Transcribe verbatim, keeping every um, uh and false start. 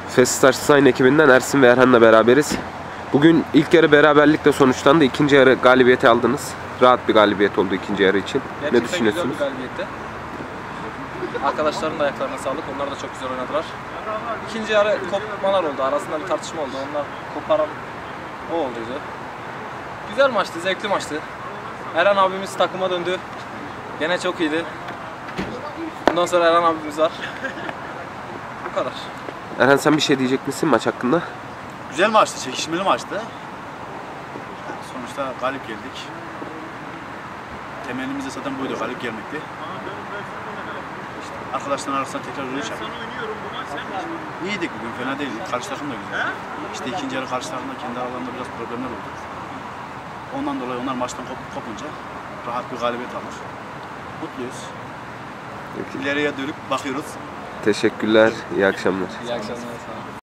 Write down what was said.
Feststar Sign ekibinden Ersin ve Erhan'la beraberiz. Bugün ilk yarı beraberlikle sonuçlandı. İkinci yarı galibiyeti aldınız. Rahat bir galibiyet oldu ikinci yarı için. Gerçekten ne düşünüyorsunuz? güzel bir galibiyetti. Arkadaşların da ayaklarına sağlık. Onlar da çok güzel oynadılar. İkinci yarı kopmalar oldu. Arasında bir tartışma oldu. Onlar koparan o olduydu. Güzel maçtı, zevkli maçtı. Erhan abimiz takıma döndü. Gene çok iyiydi. Bundan sonra Erhan abimiz var. Bu kadar. Erhan, sen bir şey diyecek misin maç hakkında? Güzel maçtı, çekişmeli maçtı. Sonuçta galip geldik. Temennimiz de zaten buydu, galip gelmekti. İşte arkadaşların arasında tekrar dönüş yaptık. İyiydik bugün, fena değildik. Karşı takım da güzeldi. İşte ikinci yarı karşı takımda kendi aralarında biraz problemler oldu. Ondan dolayı onlar maçtan kop kopunca rahat bir galibiyet almış. Mutluyuz. Peki. İleriye dönüp bakıyoruz. Teşekkürler, iyi akşamlar. İyi akşamlar.